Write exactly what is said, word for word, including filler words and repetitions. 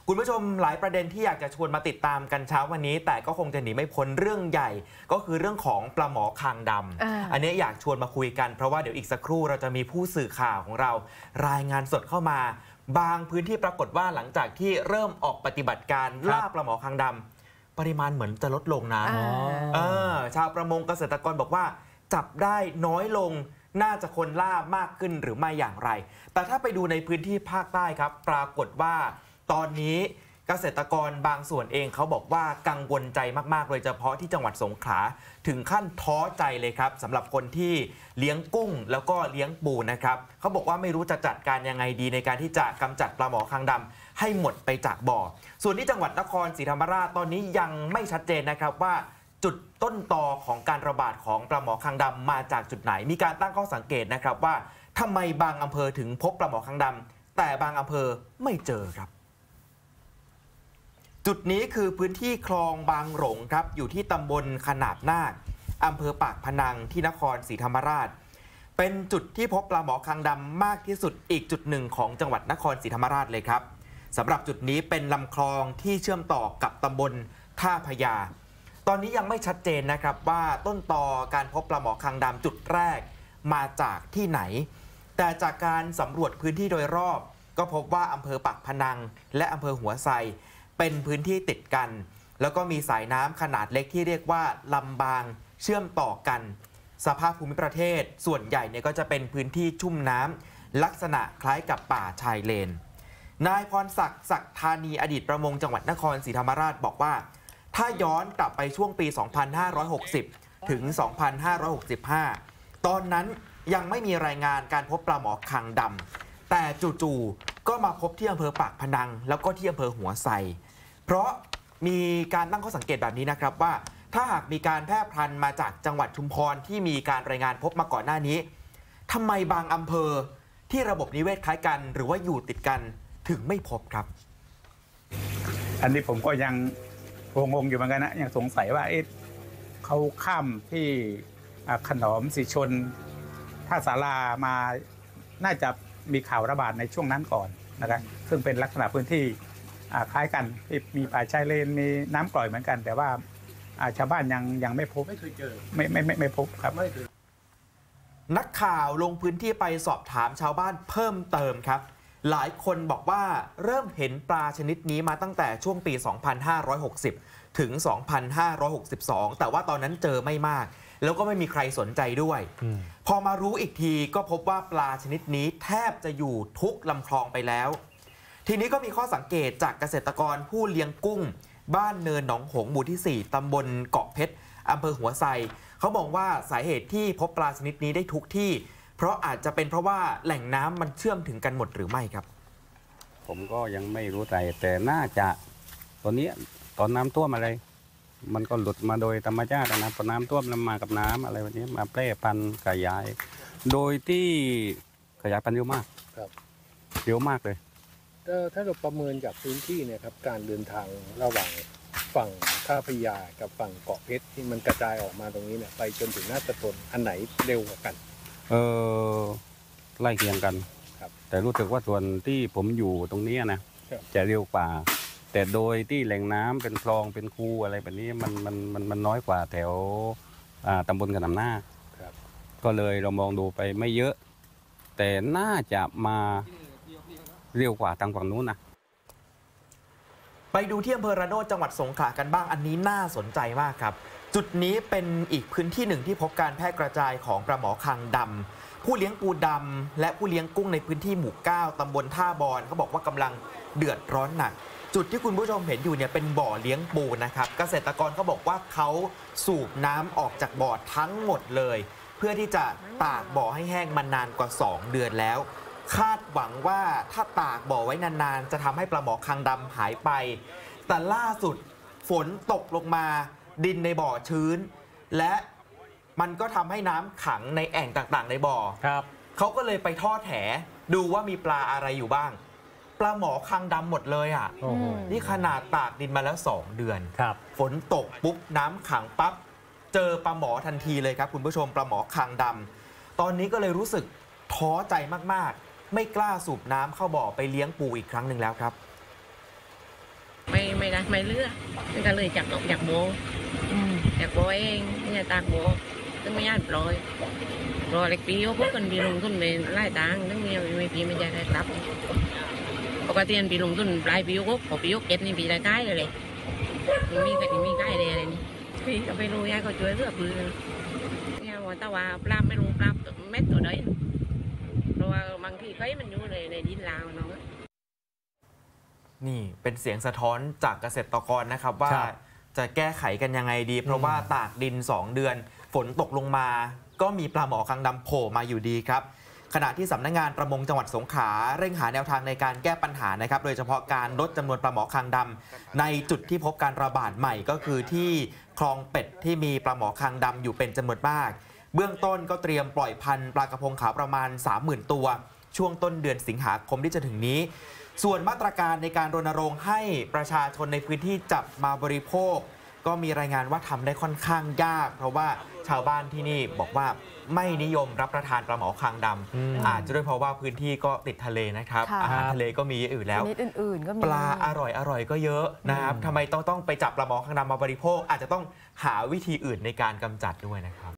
คุณผู้ชมหลายประเด็นที่อยากจะชวนมาติดตามกันเช้าวันนี้แต่ก็คงจะหนีไม่พ้นเรื่องใหญ่ก็คือเรื่องของปลาหมอคางดำ อ, อันนี้อยากชวนมาคุยกันเพราะว่าเดี๋ยวอีกสักครู่เราจะมีผู้สื่อข่าวของเรารายงานสดเข้ามาบางพื้นที่ปรากฏว่าหลังจากที่เริ่มออกปฏิบัติการล่าปลาหมอคางดำปริมาณเหมือนจะลดลงนะเออชาวประมงเกษตรกรบอกว่าจับได้น้อยลงน่าจะคนล่ามากขึ้นหรือไม่อย่างไรแต่ถ้าไปดูในพื้นที่ภาคใต้ครับปรากฏว่าตอนนี้เกษตรกรบางส่วนเองเขาบอกว่ากังวลใจมากๆโดยเฉพาะที่จังหวัดสงขลาถึงขั้นท้อใจเลยครับสำหรับคนที่เลี้ยงกุ้งแล้วก็เลี้ยงปูนะครับเขาบอกว่าไม่รู้จะจัดการยังไงดีในการที่จะกำจัดปลาหมอคางดำให้หมดไปจากบ่อส่วนที่จังหวัดนครศรีธรรมราชตอนนี้ยังไม่ชัดเจนนะครับว่าจุดต้นตอของการระบาดของปลาหมอคางดำมาจากจุดไหนมีการตั้งข้อสังเกตนะครับว่าทำไมบางอำเภอถึงพบปลาหมอคางดำแต่บางอำเภอไม่เจอครับจุดนี้คือพื้นที่คลองบางหลงครับอยู่ที่ตำบลขนาบนาคอำเภอปากพนังที่นครศรีธรรมราชเป็นจุดที่พบปลาหมอคางดำมากที่สุดอีกจุดหนึ่งของจังหวัดนครศรีธรรมราชเลยครับสำหรับจุดนี้เป็นลำคลองที่เชื่อมต่อกับตำบลท่าพญาตอนนี้ยังไม่ชัดเจนนะครับว่าต้นตอการพบปลาหมอคางดำจุดแรกมาจากที่ไหนแต่จากการสำรวจพื้นที่โดยรอบก็พบว่าอำเภอปากพนังและอำเภอหัวไซเป็นพื้นที่ติดกันแล้วก็มีสายน้ำขนาดเล็กที่เรียกว่าลำบางเชื่อมต่อกันสภาพภูมิประเทศส่วนใหญ่เนี่ยก็จะเป็นพื้นที่ชุ่มน้ำลักษณะคล้ายกับป่าชายเลนนายพรศักดิ์ศักดิ์ธานีอดีตประมงจังหวัดนครศรีธรรมราชบอกว่าถ้าย้อนกลับไปช่วงปี สองพันห้าร้อยหกสิบ ถึง สองพันห้าร้อยหกสิบห้า ตอนนั้นยังไม่มีรายงานการพบปลาหมอคางดำแต่จู่ๆก็มาพบที่อำเภอปากพนังแล้วก็ที่อำเภอหัวไซเพราะมีการตั้งข้อสังเกตแบบนี้นะครับว่าถ้าหากมีการแพร่พันธุ์มาจากจังหวัดชุมพรที่มีการรายงานพบมาก่อนหน้านี้ทำไมบางอำเภอที่ระบบนิเวศคล้ายกันหรือว่าอยู่ติดกันถึงไม่พบครับอันนี้ผมก็ยังงงๆอยู่เหมือนกันนะยังสงสัยว่าเอ๊ะเขาข้ามที่ขนอมสีชนท่าศาลามาน่าจะมีข่าวระบาดในช่วงนั้นก่อนนะครับซึ่งเป็นลักษณะพื้นที่คล้ายกันที่มีป่าชายเลนมีน้ำกร่อยเหมือนกันแต่ว่าชาวบ้านยังยังไม่พบไม่เคยเจอไม่ไม่ไม่ไม่พบครับไม่เคยนักข่าวลงพื้นที่ไปสอบถามชาวบ้านเพิ่มเติมครับหลายคนบอกว่าเริ่มเห็นปลาชนิดนี้มาตั้งแต่ช่วงปี สองพันห้าร้อยหกสิบ ถึง สองพันห้าร้อยหกสิบสอง แต่ว่าตอนนั้นเจอไม่มากแล้วก็ไม่มีใครสนใจด้วยพอมารู้อีกทีก็พบว่าปลาชนิดนี้แทบจะอยู่ทุกลำคลองไปแล้วทีนี้ก็มีข้อสังเกตจากเกษตรกรผู้เลี้ยงกุ้งบ้านเนินหนองหงหมู่ที่สี่ตำบลเกาะเพชรอำเภอหัวไซเขาบอกว่าสาเหตุที่พบปลาชนิดนี้ได้ทุกที่เพราะอาจจะเป็นเพราะว่าแหล่งน้ำมันเชื่อมถึงกันหมดหรือไม่ครับผมก็ยังไม่รู้ใจแต่น่าจะตอนนี้ตอนน้ำท่วมอะไรมันก็หลุดมาโดยธรรมชาตินะพอน้ำท่วมมันมากับน้ำอะไรแบบนี้มาแพร่พันธุ์ขยายโดยที่ขยายพันธุ์เยอะมากครับเยอะมากเลยถ้าเราประเมินจากพื้นที่เนี่ยครับการเดินทางระหว่างฝั่งท่าพญากับฝั่งเกาะเพชรที่มันกระจายออกมาตรงนี้เนี่ยไปจนถึงหน้าตะตนอันไหนเร็วกว่ากันเออไล่เคียงกันครับแต่รู้สึกว่าส่วนที่ผมอยู่ตรงนี้นะจะเร็วกว่าแต่โดยที่แหล่งน้ำเป็นคลองเป็นคูอะไรแบบนี้มันมันมันมันน้อยกว่าแถวตำบลขนำนาคก็เลยเรามองดูไปไม่เยอะแต่น่าจะมาเร็วกว่าทางฝั่งนู้นนะไปดูที่อำเภอระโนดจังหวัดสงขลากันบ้างอันนี้น่าสนใจมากครับจุดนี้เป็นอีกพื้นที่หนึ่งที่พบการแพร่กระจายของปลาหมอคางดำผู้เลี้ยงปูดำและผู้เลี้ยงกุ้งในพื้นที่หมู่เก้าตำบลท่าบอนเขาบอกว่ากำลังเดือดร้อนหนักจุดที่คุณผู้ชมเห็นอยู่เนี่ยเป็นบ่อเลี้ยงปูนะครับเกษตรกรเขาบอกว่าเขาสูบน้ำออกจากบ่อทั้งหมดเลยเพื่อที่จะตากบ่อให้แห้งมานานกว่าสองเดือนแล้วคาดหวังว่าถ้าตากบ่อไว้นานๆจะทำให้ปลาหมอคางดำหายไปแต่ล่าสุดฝนตกลงมาดินในบ่อชื้นและมันก็ทำให้น้ำขังในแอ่งต่างๆในบ่อครับเขาก็เลยไปทอดแหดูว่ามีปลาอะไรอยู่บ้างปลาหมอคางดำหมดเลยอ่ะนี่ขนาดตากดินมาแล้วสองเดือนครับฝนตกปุ๊บน้ำขังปั๊บเจอปลาหมอทันทีเลยครับคุณผู้ชมปลาหมอคางดำตอนนี้ก็เลยรู้สึกท้อใจมากๆไม่กล้าสูบน้ำเข้าบ่อไปเลี้ยงปูอีกครั้งหนึ่งแล้วครับได้ไม่เลือกมันก็เลยจับออกจากโบจากโบเองเนี่ยตากโบต้องไม่ย่านปล่อยรอเล็กปีเขาพวกกันปีลงทุนไปไล่ตังค์ต้องมีไม่ปีไม่ได้รับปกติปีลงทุนปลายปีก็พอปีก็เก็บนี่ปีได้ใกล้เลยเลยมีก็มีใกล้เลยอะไรนี่พี่ก็ไปรู้ยายก็ช่วยเลือกปืนเนี่ยว่าแต่ว่าปลาไม่ลงปลาเม็ดตัวใดเพราะว่าบางทีเขามันอยู่ในในดินลาวเนาะนี่เป็นเสียงสะท้อนจากเกษตรกรนะครับว่าจะแก้ไขกันยังไงดี เพราะว่าตากดินสองเดือนฝนตกลงมาก็มีปลาหมอคางดำโผล่มาอยู่ดีครับขณะที่สำนักงานประมงจังหวัดสงขลาเร่งหาแนวทางในการแก้ปัญหานะครับโดยเฉพาะการลดจำนวนปลาหมอคางดำในจุดที่พบการระบาดใหม่ก็คือที่คลองเป็ดที่มีปลาหมอคางดำอยู่เป็นจำนวนมากเบื้องต้นก็เตรียมปล่อยพันธุ์ปลากระพงขาวประมาณ สามหมื่น ตัวช่วงต้นเดือนสิงหาคมที่จะถึงนี้ส่วนมาตรการในการรณรงค์ให้ประชาชนในพื้นที่จับมาบริโภคก็มีรายงานว่าทำได้ค่อนข้างยากเพราะว่าชาวบ้านที่นี่บอกว่าไม่นิยมรับประทานปลาหมอคางดำอาจจะด้วยเพราะว่าพื้นที่ก็ติดทะเลนะครับอาหารทะเลก็มีอื่นแล้วอื่นๆก็มีปลาอร่อยอร่อยก็เยอะนะครับทำไมต้องต้องไปจับปลาหมอคางดำมาบริโภคอาจจะต้องหาวิธีอื่นในการกำจัดด้วยนะครับ